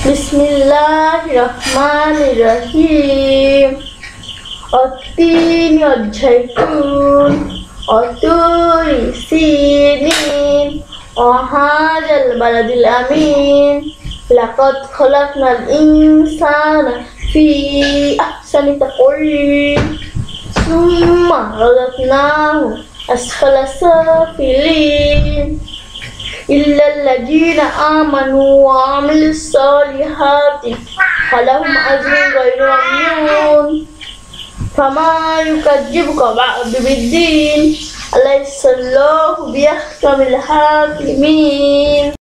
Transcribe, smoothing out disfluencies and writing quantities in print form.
बिस्मिल्लाहिर्रहमानिर्रहीम। والتين والزيتون وطور سينين وهذا البلد الأمين لقد خلقنا الإنسان في أحسن تقويم ثم رددناه أسفل سافلين إلا الذين آمنوا وعملوا الصالحات فلهم أجر غير ممنون فما يكذبك بعد بالدين أليس الله بأحكم الحاكمين.